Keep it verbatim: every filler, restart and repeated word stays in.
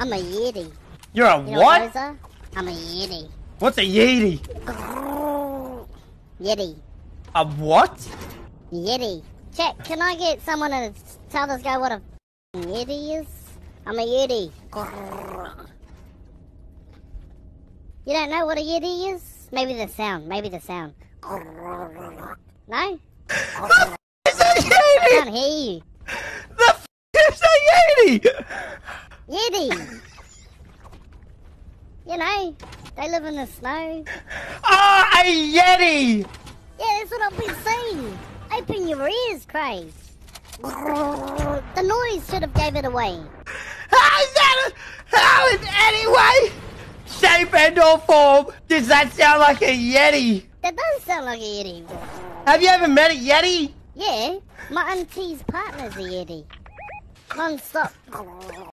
I'm a Yeti. You're a You know what? what those are? I'm a Yeti. What's a Yeti? Yeti. A what? Yeti. Chat, can I get someone to tell this guy what a Yeti is? I'm a Yeti. You don't know what a Yeti is? Maybe the sound. Maybe the sound. No? It's a Yeti! I can't hear you. The f is a Yeti! Yeti! You know, they live in the snow. Ah, oh, a Yeti! Yeah, that's what I've been saying. Open your ears, Craig. The noise should have gave it away. How is that? A, how is anyway? Shape and or form? Does that sound like a Yeti? That does sound like a Yeti. Have you ever met a Yeti? Yeah, my auntie's partner's a Yeti. Non-stop.